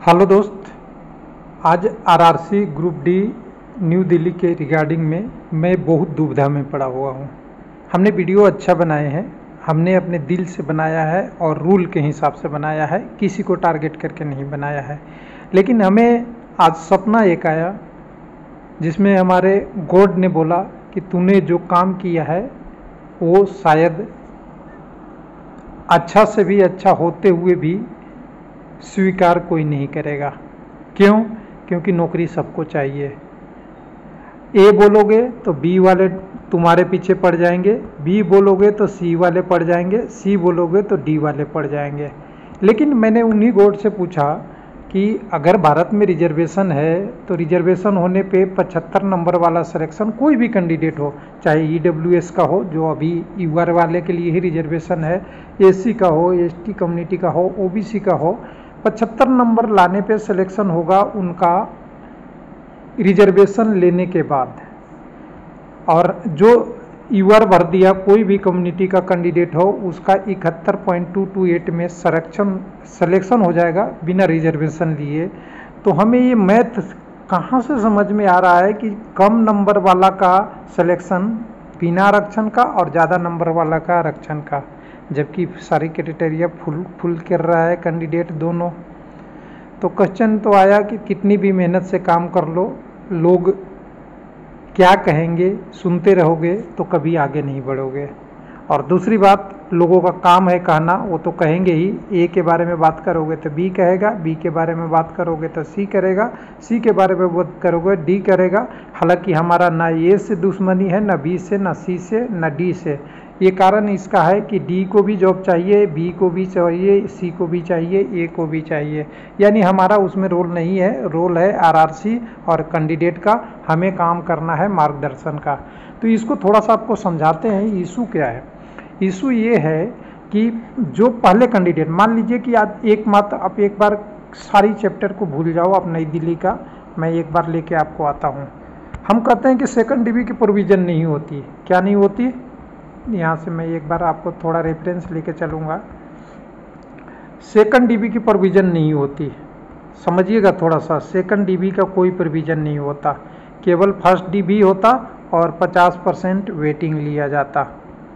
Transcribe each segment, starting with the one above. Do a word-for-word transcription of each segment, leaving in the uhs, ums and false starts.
Hello दोस्त, आज RRC group D New Delhi के रिगार्डिंग में मैं बहुत दुविधा में पड़ा हुआ हूँ। हमने वीडियो अच्छा बनाए हैं, हमने अपने दिल से बनाया है और रूल के हिसाब से बनाया है, किसी को टारगेट करके नहीं बनाया है। लेकिन हमें आज सपना एक आया जिसमें हमारे गॉड ने बोला कि तूने जो काम किया है वो शायद अच्छा से भी अच्छा होते हुए भी स्वीकार कोई नहीं करेगा। क्यों? क्योंकि नौकरी सबको चाहिए। ए बोलोगे तो बी वाले तुम्हारे पीछे पड़ जाएंगे, बी बोलोगे तो सी वाले पड़ जाएंगे, सी बोलोगे तो डी वाले पड़ जाएंगे। लेकिन मैंने उन्हीं गॉड से पूछा कि अगर भारत में रिजर्वेशन है तो रिजर्वेशन होने पे पचहत्तर नंबर वाला सिलेक्शन कोई भी कैंडिडेट हो, चाहे ईडब्ल्यूएस का हो जो अभी यूआर वाले के लिए ही रिजर्वेशन है, एससी का हो, एसटी कम्युनिटी का हो, ओबीसी का हो, पचहत्तर नंबर लाने पे सिलेक्शन होगा उनका रिजर्वेशन लेने के बाद। और जो यूआर भर दिया कोई भी कम्युनिटी का कैंडिडेट हो उसका इकहत्तर पॉइंट टू टू एट में सिलेक्शन सिलेक्शन हो जाएगा बिना रिजर्वेशन लिए। तो हमें ये मैथ कहाँ से समझ में आ रहा है कि कम नंबर वाला का सिलेक्शन बिना आरक्षण का और ज़्यादा नंबर वाला का आरक्षण का, जबकि सारी क्राइटेरिया फुल फुल कर रहा है कैंडिडेट दोनों। तो क्वेश्चन तो आया कि कितनी भी मेहनत से काम कर लो, लोग क्या कहेंगे सुनते रहोगे तो कभी आगे नहीं बढ़ोगे। और दूसरी बात, लोगों का काम है कहना, वो तो कहेंगे ही। ए के बारे में बात करोगे तो बी कहेगा, बी के बारे में बात करोगे तो सी करेगा, सी के बारे में बात करोगे डी करेगा। हालांकि हमारा ना ए से दुश्मनी है, ना बी से, ना सी से, ना डी से। ये कारण इसका है कि डी को भी जॉब चाहिए, बी को भी चाहिए, सी को भी चाहिए, ए को भी चाहिए। यानी हमारा उसमें रोल नहीं है, रोल है आरआरसी और कैंडिडेट का। हमें काम करना है मार्गदर्शन का। तो इसको थोड़ा सा आपको समझाते हैं इशू क्या है। इशू ये है कि जो पहले कैंडिडेट, मान लीजिए कि आज एक मात्र आप एक बार सारी चैप्टर को भूल जाओ, आप नई दिल्ली का मैं एक बार लेके आपको आता हूँ। हम कहते हैं कि सेकंड डिवी की प्रोविज़न नहीं होती। क्या नहीं होती? यहाँ से मैं एक बार आपको थोड़ा रेफरेंस लेके चलूँगा। सेकंड डीबी की प्रोविज़न नहीं होती, समझिएगा थोड़ा सा। सेकंड डीबी का कोई प्रोविज़न नहीं होता, केवल फर्स्ट डीबी होता और पचास परसेंट वेटिंग लिया जाता।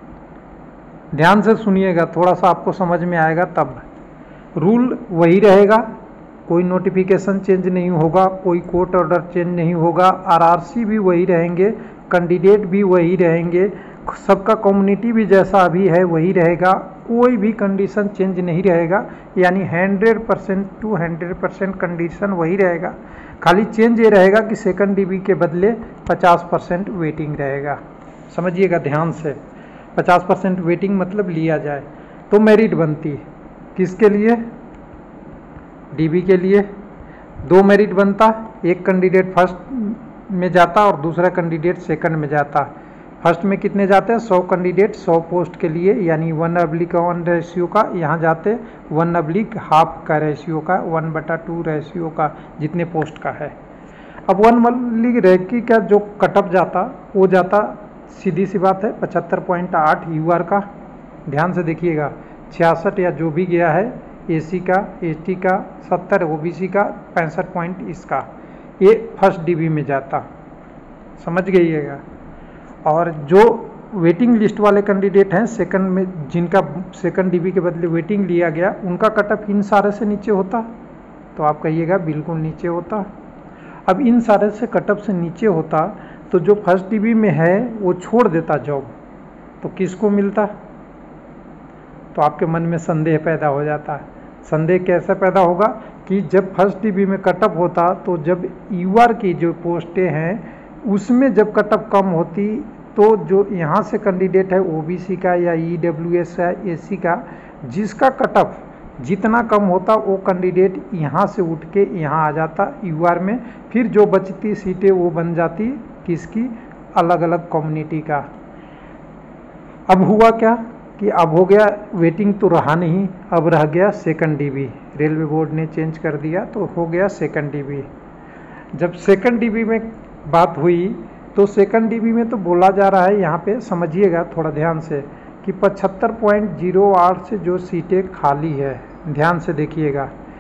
ध्यान से सुनिएगा, थोड़ा सा आपको समझ में आएगा तब। रूल वही रहेगा, कोई नोटिफिकेशन चेंज नहीं होगा, कोई कोर्ट ऑर्डर चेंज नहीं होगा, आरआरसी भी वही रहेंगे, कैंडिडेट भी वही रहेंगे, सबका कम्युनिटी भी जैसा अभी है वही रहेगा, कोई भी कंडीशन चेंज नहीं रहेगा। यानी hundred percent to hundred percent condition वही रहेगा। खाली चेंज ये रहेगा कि सेकंड डीबी के बदले पचास परसेंट वेटिंग रहेगा। समझिएगा ध्यान से, पचास परसेंट वेटिंग मतलब लिया जाए तो मेरिट बनती किसके लिए? डीबी के लिए। दो मेरिट बनता, एक कैंडिडेट फर्स्ट में जाता और दूसरा कैंडिडेट सेकंड में जाता। फर्स्ट में कितने जाते हैं? सौ कैंडिडेट सौ पोस्ट के लिए, यानी वन अब्लिक वन रेशियो का। यहाँ जाते वन अब्लिक हाफ का रेशियो का, वन बटा टू रेशियो का, जितने पोस्ट का है। अब वन अब्लिक रेकी का जो कटअप जाता वो जाता, सीधी सी बात है, पचहत्तर पॉइंट आठ यूआर का। ध्यान से देखिएगा, छियासठ या जो भी गया है, एसी का, एसटी का, सत्तर ओबीसी का, पैंसठ पॉइंट इसका, ये फर्स्ट डीबी में जाता। समझ गइएगा। और जो वेटिंग लिस्ट वाले कैंडिडेट हैं सेकंड में, जिनका सेकंड डीबी के बदले वेटिंग लिया गया, उनका कटअप इन सारे से नीचे होता। तो आप कहिएगा बिल्कुल नीचे होता। अब इन सारे से कटअप से नीचे होता तो जो फर्स्ट डीबी में है वो छोड़ देता जॉब, तो किसको मिलता? तो आपके मन में संदेह पैदा हो जाता है। संदेह कैसे पैदा होगा कि जब फर्स्ट डीबी में कटअप होता तो जब यूआर की जो पोस्टें हैं उसमें जब कटअप कम होती तो जो यहाँ से कैंडिडेट है ओबीसी का या ईडब्ल्यूएस का, एसी का, जिसका कटअप जितना कम होता वो कैंडिडेट यहाँ से उठ के यहाँ आ जाता यूआर में। फिर जो बचती सीटें वो बन जाती किसकी? अलग अलग कम्युनिटी का। अब हुआ क्या कि अब हो गया, वेटिंग तो रहा नहीं, अब रह गया सेकंड डीबी। रेलवे बोर्ड ने चेंज कर दिया तो हो गया सेकंड डीबी। जब सेकंड डीबी में बात हुई तो सेकंड डीबी में तो बोला जा रहा है, यहाँ पे समझिएगा थोड़ा ध्यान से, कि पचहत्तर पॉइंट जीरो आठ से जो सीटें खाली है, ध्यान से देखिएगा,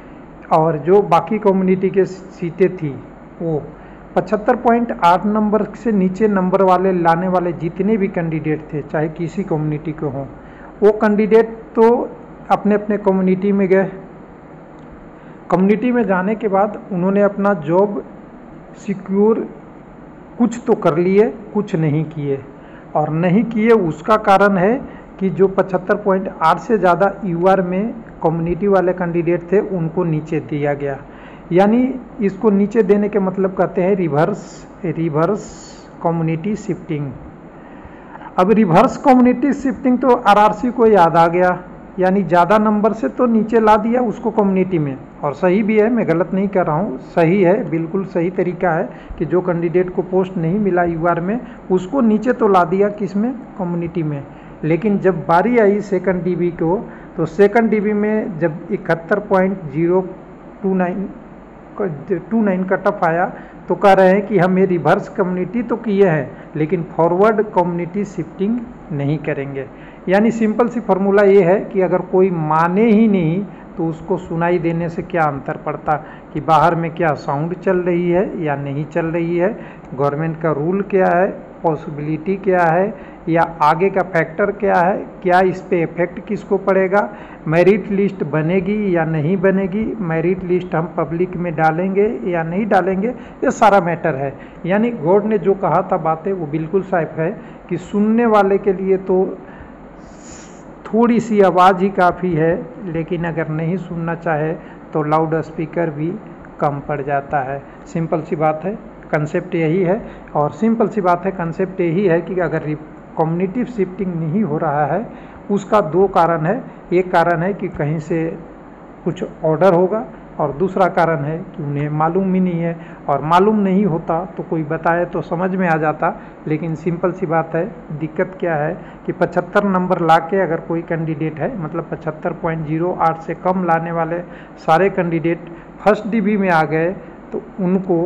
और जो बाकी कम्युनिटी के सीटें थी वो पचहत्तर पॉइंट आठ नंबर से नीचे नंबर वाले लाने वाले जितने भी कैंडिडेट थे, चाहे किसी कम्युनिटी के हों, वो कैंडिडेट तो अपने अपने कम्युनिटी में गए। कम्युनिटी में जाने के बाद उन्होंने अपना जॉब सिक्योर कुछ तो कर लिए, कुछ नहीं किए। और नहीं किए उसका कारण है कि जो पचहत्तर पॉइंट आठ से ज़्यादा यूआर में कम्युनिटी वाले कैंडिडेट थे उनको नीचे दिया गया। यानी इसको नीचे देने के मतलब कहते हैं रिवर्स रिवर्स कम्युनिटी शिफ्टिंग। अब रिवर्स कम्युनिटी शिफ्टिंग तो आरआरसी को याद आ गया, यानी ज़्यादा नंबर से तो नीचे ला दिया उसको कम्युनिटी में। और सही भी है, मैं गलत नहीं कर रहा हूँ, सही है, बिल्कुल सही तरीका है कि जो कैंडिडेट को पोस्ट नहीं मिला यूआर में उसको नीचे तो ला दिया, किस में, कम्युनिटी में। लेकिन जब बारी आई सेकंड डीबी को, तो सेकंड डीबी में जब इकहत्तर point zero two nine two nine का टफ आया तो कह रहे हैं कि हमें रिवर्स कम्युनिटी तो किए हैं लेकिन फॉरवर्ड कम्युनिटी शिफ्टिंग नहीं करेंगे। यानी सिंपल सी फार्मूला ये है कि अगर कोई माने ही नहीं तो उसको सुनाई देने से क्या अंतर पड़ता कि बाहर में क्या साउंड चल रही है या नहीं चल रही है, गवर्नमेंट का रूल क्या है, पॉसिबिलिटी क्या है, या आगे का फैक्टर क्या है, क्या इस पे इफेक्ट किसको पड़ेगा, मेरिट लिस्ट बनेगी या नहीं बनेगी, मेरिट लिस्ट हम पब्लिक में डालेंगे या नहीं डालेंगे, ये सारा मैटर है। यानी गॉड ने जो कहा था बातें वो बिल्कुल साफ है कि सुनने वाले के लिए तो थोड़ी सी आवाज़ ही काफ़ी है, लेकिन अगर नहीं सुनना चाहे तो लाउड स्पीकर भी कम पड़ जाता है। सिंपल सी बात है, कंसेप्ट यही है। और सिंपल सी बात है, कंसेप्ट यही है कि अगर कम्युनिटी शिफ्टिंग नहीं हो रहा है उसका दो कारण है। एक कारण है कि कहीं से कुछ ऑर्डर होगा और दूसरा कारण है कि उन्हें मालूम ही नहीं है। और मालूम नहीं होता तो कोई बताए तो समझ में आ जाता, लेकिन सिंपल सी बात है, दिक्कत क्या है कि पचहत्तर नंबर ला के अगर कोई कैंडिडेट है, मतलब पचहत्तर पॉइंट जीरो आठ से कम लाने वाले सारे कैंडिडेट फर्स्ट डीबी में आ गए तो उनको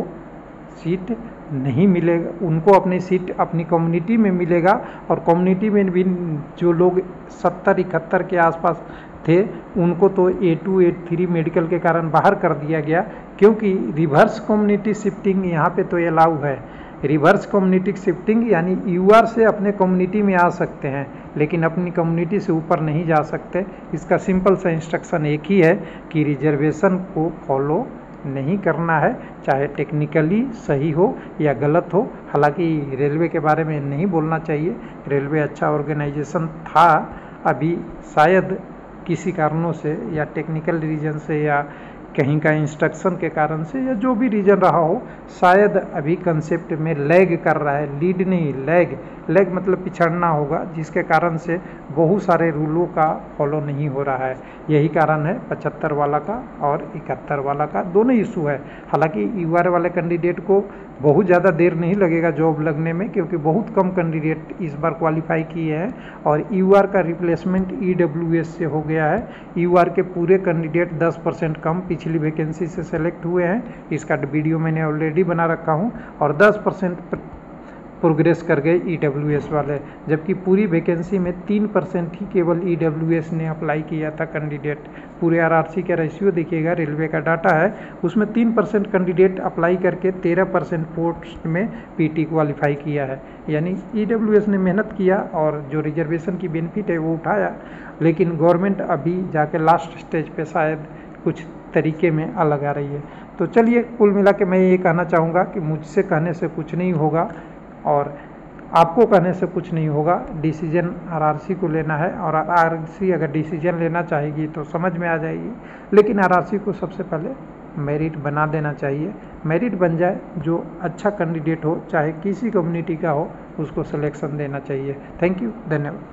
सीट नहीं मिलेगा, उनको अपनी सीट अपनी कम्युनिटी में मिलेगा। और कम्युनिटी में भी जो लोग सत्तर इकहत्तर के आसपास थे उनको तो A two eight three medical के कारण बाहर कर दिया गया, क्योंकि रिवर्स कम्युनिटी शिफ्टिंग यहाँ पे तो अलाउ है। रिवर्स कम्युनिटी शिफ्टिंग यानी यूआर से अपने कम्युनिटी में आ सकते हैं लेकिन अपनी कम्युनिटी से ऊपर नहीं जा सकते। इसका सिंपल सा इंस्ट्रक्शन एक ही है कि रिजर्वेशन को फॉलो नहीं करना है, चाहे टेक्निकली सही हो या गलत हो। हालांकि रेलवे के बारे में नहीं बोलना चाहिए, रेलवे अच्छा ऑर्गेनाइजेशन था, अभी शायद किसी कारणों से या टेक्निकल रीजन से या कहीं का इंस्ट्रक्शन के कारण से या जो भी रीजन रहा हो, शायद अभी कंसेप्ट में लैग कर रहा है, लीड नहीं लैग। लैग मतलब पिछड़ना होगा, जिसके कारण से बहुत सारे रूलों का फॉलो नहीं हो रहा है। यही कारण है पचहत्तर वाला का और इकहत्तर वाला का, दोनों इशू है। हालांकि यूआर वाले कैंडिडेट को बहुत ज़्यादा देर नहीं लगेगा जॉब लगने में, क्योंकि बहुत कम कैंडिडेट इस बार क्वालिफाई किए हैं और यूआर का रिप्लेसमेंट ईडब्ल्यूएस से हो गया है। यूआर के पूरे कैंडिडेट दस परसेंट कम पिछली वैकेंसी से सेलेक्ट हुए हैं, इसका वीडियो मैंने ऑलरेडी बना रखा हूं, और दस परसेंट प्रोग्रेस कर गए ईडब्ल्यूएस वाले, जबकि पूरी वैकेंसी में तीन परसेंट ही केवल ईडब्ल्यूएस ने अप्लाई किया था कैंडिडेट। पूरे आरआरसी का रेशियो देखिएगा, रेलवे का डाटा है, उसमें तीन परसेंट कैंडिडेट अप्लाई करके तेरह परसेंट पोस्ट में पीटी क्वालिफाई किया है। यानी ईडब्ल्यूएस ने मेहनत किया और जो रिजर्वेशन की बेनिफिट है वो उठाया, लेकिन गवर्नमेंट अभी जाके लास्ट स्टेज पे शायद कुछ तरीके में अलग आ रही है। तो चलिए, कुल मिला के मैं ये कहना चाहूँगा कि मुझसे कहने से कुछ नहीं होगा और आपको कहने से कुछ नहीं होगा। डिसीजन आरआरसी को लेना है और आरआरसी अगर डिसीजन लेना चाहेगी तो समझ में आ जाएगी, लेकिन आरआरसी को सबसे पहले मेरिट बना देना चाहिए। मेरिट बन जाए, जो अच्छा कैंडिडेट हो चाहे किसी कम्युनिटी का हो उसको सिलेक्शन देना चाहिए। थैंक यू, धन्यवाद।